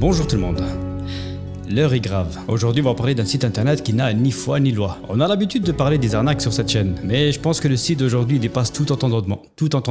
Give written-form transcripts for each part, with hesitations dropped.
Bonjour tout le monde. L'heure est grave. Aujourd'hui, on va parler d'un site internet qui n'a ni foi ni loi. On a l'habitude de parler des arnaques sur cette chaîne, mais je pense que le site d'aujourd'hui dépasse tout entendement.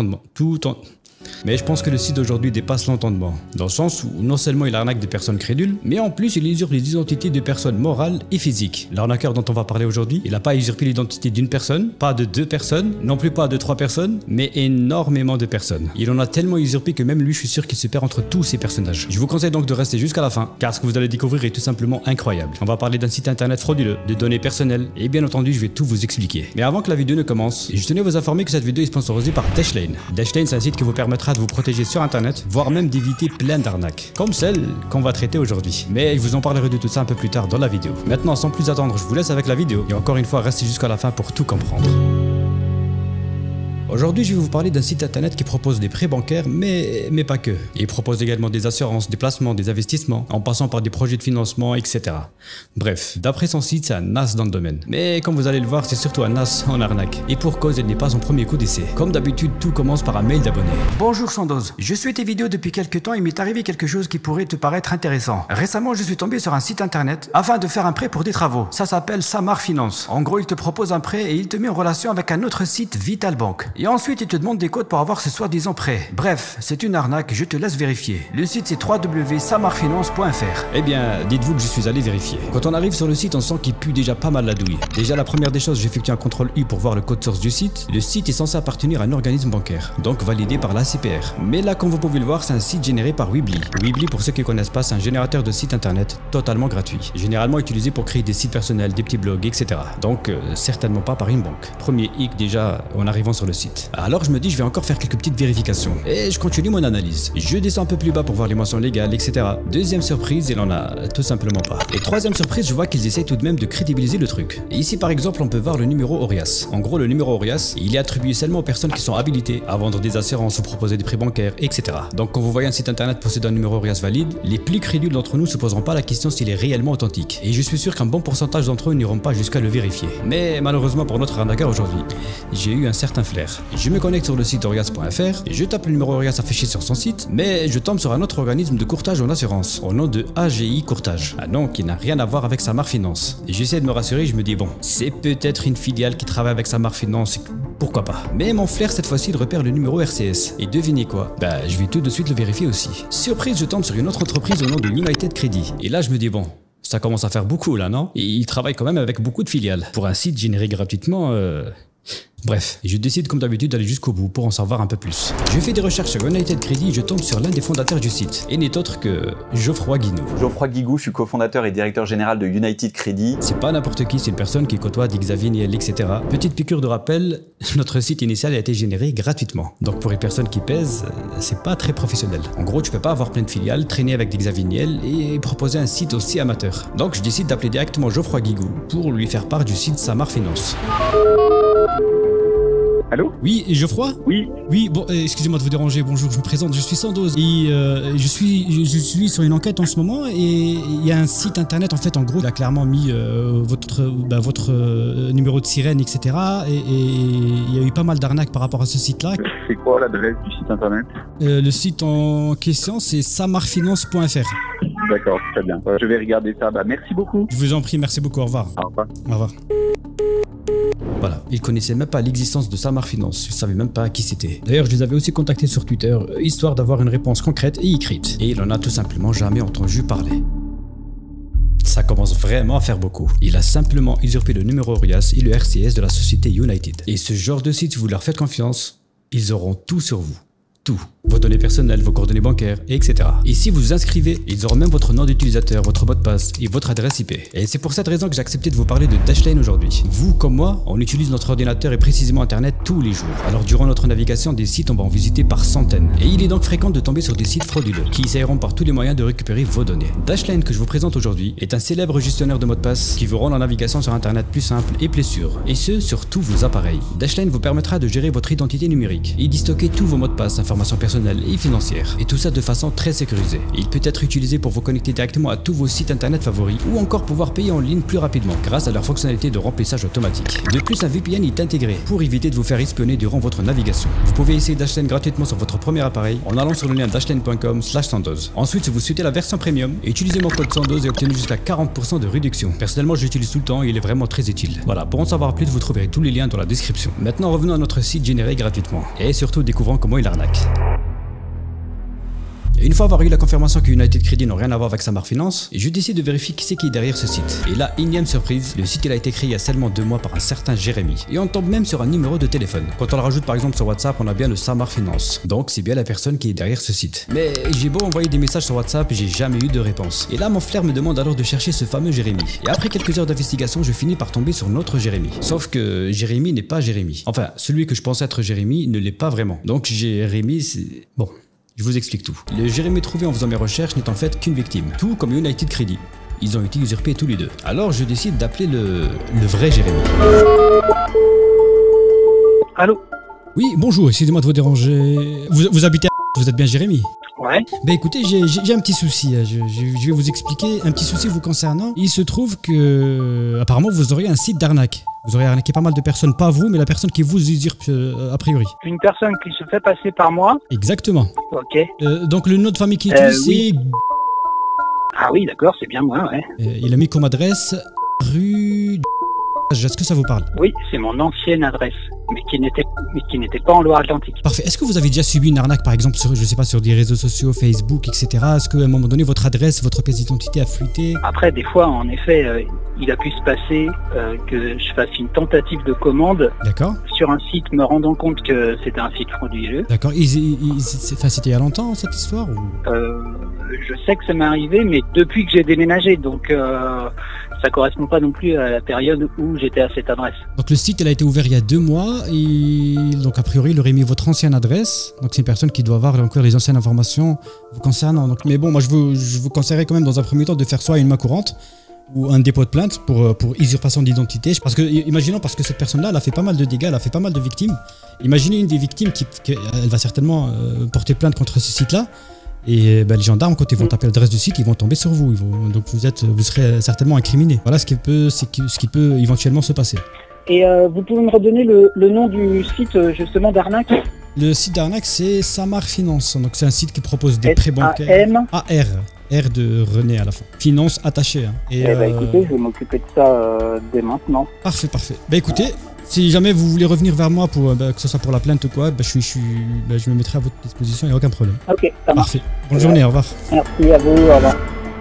Mais je pense que le site d'aujourd'hui dépasse l'entendement, dans le sens où non seulement il arnaque des personnes crédules, mais en plus il usurpe les identités de personnes morales et physiques. L'arnaqueur dont on va parler aujourd'hui, il n'a pas usurpé l'identité d'une personne, pas de deux personnes, non plus pas de trois personnes, mais énormément de personnes. Il en a tellement usurpé que même lui, je suis sûr qu'il se perd entre tous ces personnages. Je vous conseille donc de rester jusqu'à la fin, car ce que vous allez découvrir est tout simplement incroyable. On va parler d'un site internet frauduleux, de données personnelles, et bien entendu, je vais tout vous expliquer. Mais avant que la vidéo ne commence, je tenais à vous informer que cette vidéo est sponsorisée par Dashlane. Dashlane, c'est un site qui vous permettra de vous protéger sur internet, voire même d'éviter plein d'arnaques, comme celle qu'on va traiter aujourd'hui. Mais je vous en parlerai de tout ça un peu plus tard dans la vidéo. Maintenant, sans plus attendre, je vous laisse avec la vidéo, et encore une fois, restez jusqu'à la fin pour tout comprendre. Aujourd'hui, je vais vous parler d'un site internet qui propose des prêts bancaires, mais pas que. Il propose également des assurances, des placements, des investissements, en passant par des projets de financement, etc. Bref, d'après son site, c'est un as dans le domaine. Mais comme vous allez le voir, c'est surtout un as en arnaque. Et pour cause, elle n'est pas son premier coup d'essai. Comme d'habitude, tout commence par un mail d'abonné. Bonjour Sandoz, je suis tes vidéos depuis quelques temps et il m'est arrivé quelque chose qui pourrait te paraître intéressant. Récemment, je suis tombé sur un site internet afin de faire un prêt pour des travaux. Ça s'appelle Samar Finance. En gros, il te propose un prêt et il te met en relation avec un autre site, Vitalbank. Et ensuite, il te demande des codes pour avoir ce soi-disant prêt. Bref, c'est une arnaque, je te laisse vérifier. Le site c'est www.samarfinance.fr. Eh bien, dites-vous que je suis allé vérifier. Quand on arrive sur le site, on sent qu'il pue déjà pas mal la douille. Déjà, la première des choses, j'effectue un contrôle U pour voir le code source du site. Le site est censé appartenir à un organisme bancaire, donc validé par l'ACPR. Mais là, comme vous pouvez le voir, c'est un site généré par Weebly. Weebly, pour ceux qui ne connaissent pas, c'est un générateur de sites internet totalement gratuit. Généralement utilisé pour créer des sites personnels, des petits blogs, etc. Donc, certainement pas par une banque. Premier hic déjà en arrivant sur le site. Alors je me dis, je vais encore faire quelques petites vérifications. Et je continue mon analyse. Je descends un peu plus bas pour voir les mentions légales, etc. Deuxième surprise, il en a tout simplement pas. Et troisième surprise, je vois qu'ils essayent tout de même de crédibiliser le truc. Et ici par exemple, on peut voir le numéro Orias. En gros, le numéro Orias, il est attribué seulement aux personnes qui sont habilitées à vendre des assurances ou proposer des prêts bancaires, etc. Donc quand vous voyez un site internet posséder un numéro Orias valide, les plus crédules d'entre nous se poseront pas la question s'il est réellement authentique. Et je suis sûr qu'un bon pourcentage d'entre eux n'iront pas jusqu'à le vérifier. Mais malheureusement pour notre arnaqueur aujourd'hui, j'ai eu un certain flair. Je me connecte sur le site orias.fr et je tape le numéro Orias affiché sur son site, mais je tombe sur un autre organisme de courtage en assurance au nom de AGI Courtage, un nom qui n'a rien à voir avec Samar Finance. Et j'essaie de me rassurer, je me dis bon, c'est peut-être une filiale qui travaille avec Samar Finance, pourquoi pas. Mais mon flair cette fois-ci il repère le numéro RCS et devinez quoi, bah je vais tout de suite le vérifier aussi. Surprise, je tombe sur une autre entreprise au nom de United Credit et là je me dis bon, ça commence à faire beaucoup là, non? Et il travaille quand même avec beaucoup de filiales. Pour un site généré gratuitement, Bref, je décide comme d'habitude d'aller jusqu'au bout pour en savoir un peu plus. Je fais des recherches sur United Credit et je tombe sur l'un des fondateurs du site, et n'est autre que Geoffroy Guinou. Geoffroy Guigou, je suis cofondateur et directeur général de United Credit. C'est pas n'importe qui, c'est une personne qui côtoie des Xavier Niel, etc. Petite piqûre de rappel, notre site initial a été généré gratuitement. Donc pour les personnes qui pèsent, c'est pas très professionnel. En gros, tu peux pas avoir plein de filiales, traîner avec des Xavier Niel et proposer un site aussi amateur. Donc je décide d'appeler directement Geoffroy Guigou pour lui faire part du site Samar Finance. Allô? Oui, Geoffroy? Oui. Oui, bon, excusez-moi de vous déranger, bonjour, je me présente, je suis Sandoz et je suis sur une enquête en ce moment et il y a un site internet, en fait, en gros, il a clairement mis votre numéro de sirène, etc. Et il y a eu pas mal d'arnaques par rapport à ce site-là. C'est quoi l'adresse du site internet? Le site en question, c'est samarfinance.fr. D'accord, très bien. Je vais regarder ça. Bah, merci beaucoup. Je vous en prie, merci beaucoup, au revoir. Au revoir. Au revoir. Voilà, ils connaissaient même pas l'existence de Samar Finance, ils savaient même pas qui c'était. D'ailleurs, je les avais aussi contactés sur Twitter, histoire d'avoir une réponse concrète et écrite. Et il en a tout simplement jamais entendu parler. Ça commence vraiment à faire beaucoup. Il a simplement usurpé le numéro Orias et le RCS de la société United. Et ce genre de site, si vous leur faites confiance, ils auront tout sur vous. Tout. Vos données personnelles, vos coordonnées bancaires, etc. Et si vous vous inscrivez, ils auront même votre nom d'utilisateur, votre mot de passe et votre adresse IP. Et c'est pour cette raison que j'ai accepté de vous parler de Dashlane aujourd'hui. Vous, comme moi, on utilise notre ordinateur et précisément Internet tous les jours. Alors durant notre navigation, des sites, on va en visiter par centaines. Et il est donc fréquent de tomber sur des sites frauduleux qui essayeront par tous les moyens de récupérer vos données. Dashlane que je vous présente aujourd'hui est un célèbre gestionnaire de mots de passe qui vous rend la navigation sur Internet plus simple et plus sûre. Et ce, sur tous vos appareils. Dashlane vous permettra de gérer votre identité numérique et d'y stocker tous vos mots de passe afin informations personnelles et financières. Et tout ça de façon très sécurisée. Et il peut être utilisé pour vous connecter directement à tous vos sites internet favoris ou encore pouvoir payer en ligne plus rapidement grâce à leur fonctionnalité de remplissage automatique. De plus, un VPN est intégré pour éviter de vous faire espionner durant votre navigation. Vous pouvez essayer Dashlane gratuitement sur votre premier appareil en allant sur le lien dashlane.com/Sandoz. Ensuite, si vous souhaitez la version premium, utilisez mon code Sandoz et obtenez jusqu'à 40% de réduction. Personnellement, je l'utilise tout le temps et il est vraiment très utile. Voilà, pour en savoir plus, vous trouverez tous les liens dans la description. Maintenant, revenons à notre site généré gratuitement et surtout découvrons comment il arnaque. Une fois avoir eu la confirmation que United Credit n'ont rien à voir avec Samar Finance, je décide de vérifier qui c'est qui est derrière ce site. Et là, énième surprise, le site il a été créé il y a seulement 2 mois par un certain Jérémy. Et on tombe même sur un numéro de téléphone. Quand on le rajoute par exemple sur WhatsApp, on a bien le Samar Finance. Donc c'est bien la personne qui est derrière ce site. Mais j'ai beau envoyer des messages sur WhatsApp, j'ai jamais eu de réponse. Et là, mon flair me demande alors de chercher ce fameux Jérémy. Et après quelques heures d'investigation, je finis par tomber sur notre Jérémy. Sauf que Jérémy n'est pas Jérémy. Enfin, celui que je pensais être Jérémy ne l'est pas vraiment. Donc Jérémy, c'est... Bon. Je vous explique tout. Le Jérémy trouvé en faisant mes recherches n'est en fait qu'une victime, tout comme United Credit. Ils ont été usurpés tous les deux. Alors je décide d'appeler le vrai Jérémy. Allô? Oui, bonjour, excusez-moi de vous déranger. Vous habitez à... Vous êtes bien Jérémy? Ouais. Ben écoutez, j'ai un petit souci, je vais vous expliquer un petit souci vous concernant. Il se trouve que, apparemment, vous auriez un site d'arnaque. Vous auriez arnaqué pas mal de personnes, pas vous, mais la personne qui vous usurpe a priori. Une personne qui se fait passer par moi. Exactement. Ok. Donc le nom de famille qui utilise, oui. c'est... Ah oui, d'accord, c'est bien moi, ouais. Il a mis comme adresse rue... Est-ce que ça vous parle? Oui, c'est mon ancienne adresse, mais qui n'était pas en Loire-Atlantique. Parfait. Est-ce que vous avez déjà subi une arnaque, par exemple, sur, je sais pas, sur des réseaux sociaux, Facebook, etc. Est-ce qu'à un moment donné, votre adresse, votre pièce d'identité a fuité? Après, des fois, en effet, il a pu se passer que je fasse une tentative de commande D'accord. sur un site me rendant compte que c'était un site frauduleux. D'accord. Enfin, c'était il y a longtemps, cette histoire ou... Je sais que ça m'est arrivé, mais depuis que j'ai déménagé, donc ça correspond pas non plus à la période où j'étais à cette adresse. Donc le site, il a été ouvert il y a 2 mois, et donc a priori, il aurait mis votre ancienne adresse. Donc c'est une personne qui doit avoir encore les anciennes informations vous concernant. Donc, mais bon, moi je vous conseillerais quand même dans un premier temps de faire soit une main courante, ou un dépôt de plainte pour usurpation d'identité. Parce que, imaginons, parce que cette personne-là, elle a fait pas mal de dégâts, elle a fait pas mal de victimes. Imaginez une des victimes elle va certainement porter plainte contre ce site-là. Et les gendarmes, quand ils vont taper l'adresse du site, ils vont tomber sur vous. Donc vous serez certainement incriminé. Voilà ce qui peut éventuellement se passer. Et vous pouvez me redonner le nom du site justement d'arnaque? Le site d'arnaque, c'est Samar Finance. Donc c'est un site qui propose des prêts bancaires. R de René à la fin. Finance attachée. Hein. Écoutez, je vais m'occuper de ça dès maintenant. Parfait. Bah écoutez, si jamais vous voulez revenir vers moi, pour, que ce soit pour la plainte ou quoi, je me mettrai à votre disposition, il n'y a aucun problème. Ok, ça marche. Parfait. Bonne journée, au revoir. Merci à vous, au revoir.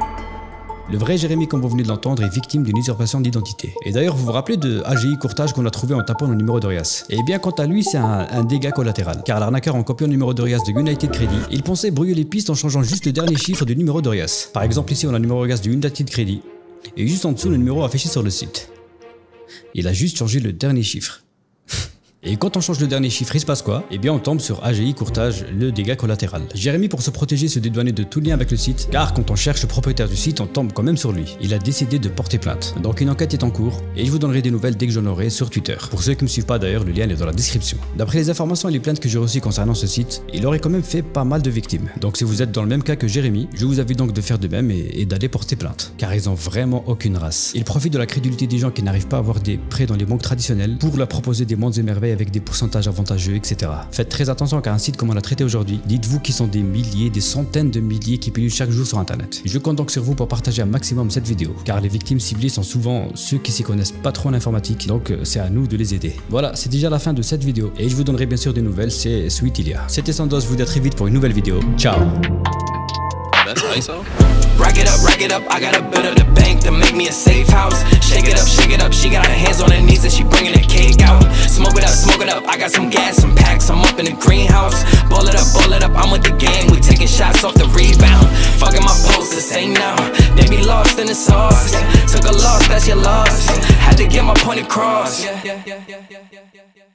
Le vrai Jérémy, comme vous venez de l'entendre, est victime d'une usurpation d'identité. Et d'ailleurs, vous vous rappelez de AGI Courtage qu'on a trouvé en tapant le numéro d'Orias? Eh bien, quant à lui, c'est un dégât collatéral. Car l'arnaqueur, en copiant le numéro d'Orias de United Credit, il pensait brouiller les pistes en changeant juste le dernier chiffre du numéro d'Orias. Par exemple, ici, on a le numéro d'Orias de United Credit. Et juste en dessous, le numéro affiché sur le site. Il a juste changé le dernier chiffre. Et quand on change le dernier chiffre, il se passe quoi? Eh bien on tombe sur AGI Courtage, le dégât collatéral. Jérémy, pour se protéger, se dédouanait de tout lien avec le site, car quand on cherche le propriétaire du site, on tombe quand même sur lui. Il a décidé de porter plainte. Donc une enquête est en cours, et je vous donnerai des nouvelles dès que j'en aurai sur Twitter. Pour ceux qui ne me suivent pas d'ailleurs, le lien est dans la description. D'après les informations et les plaintes que j'ai reçues concernant ce site, il aurait quand même fait pas mal de victimes. Donc si vous êtes dans le même cas que Jérémy, je vous invite donc de faire de même et d'aller porter plainte. Car ils ont vraiment aucune race. Ils profitent de la crédulité des gens qui n'arrivent pas à avoir des prêts dans les banques traditionnelles pour leur proposer des mondes et merveilles avec des pourcentages avantageux, etc. Faites très attention car un site comme on l'a traité aujourd'hui, dites-vous qu'ils sont des milliers, des centaines de milliers qui pilulent chaque jour sur internet. Je compte donc sur vous pour partager un maximum cette vidéo, car les victimes ciblées sont souvent ceux qui s'y connaissent pas trop en informatique, donc c'est à nous de les aider. Voilà, c'est déjà la fin de cette vidéo, et je vous donnerai bien sûr des nouvelles, c'est Sweet Ilia. C'était Sandoz, je vous dis à très vite pour une nouvelle vidéo. Ciao. Rack it up, I gotta build up the bank to make me a safe house. Shake it up, she got her hands on her knees and she bringing the cake out. Smoke it up, I got some gas, some packs, I'm up in the greenhouse. Ball it up, I'm with the gang, we taking shots off the rebound. Fucking my posters, say now, they be lost in the sauce. Took a loss, that's your loss, had to get my point across.